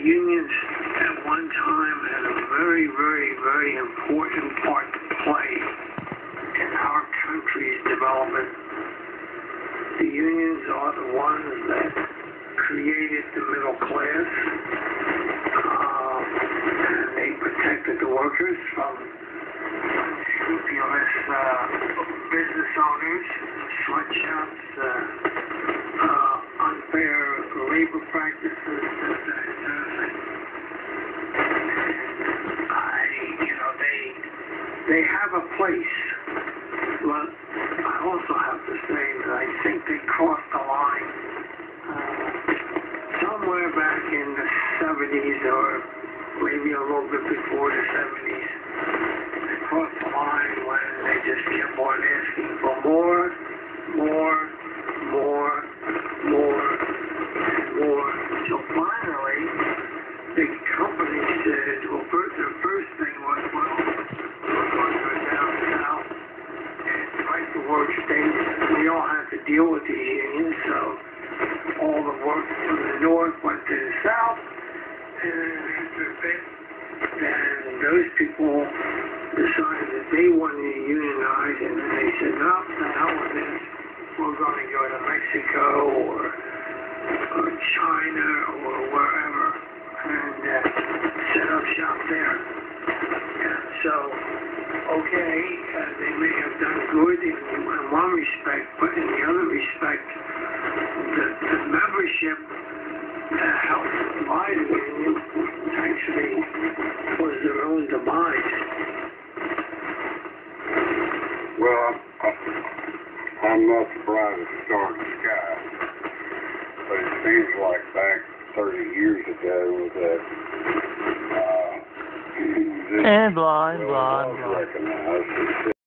unions at one time had a very, very, very important part to play in our country's development. The unions are the ones that created the middle class, and they protected the workers from unscrupulous business owners, sweatshops, unfair labor practices, that sort of thing. They have a place, but I also have to say that I think they crossed the line somewhere back in the 70s, or maybe a little bit before the 70s. They crossed the line when they just kept on asking for more, and more. So finally, big companies said, well, the first thing was, well, we're going to go down south and fight the work states. We all have to deal with these unions, so all the work from the north went to the south, and after a bit, then those people decided that they wanted to unionize, and then they said, no, the hell with this. We're going to go to Mexico or China or wherever and set up shop there. And so, okay, they may have done good in one respect, but in the other respect, the membership that helped buy the union actually was their own demise. Well, I'm not surprised at the start of the sky, but it seems like back 30 years ago that and blind. recognized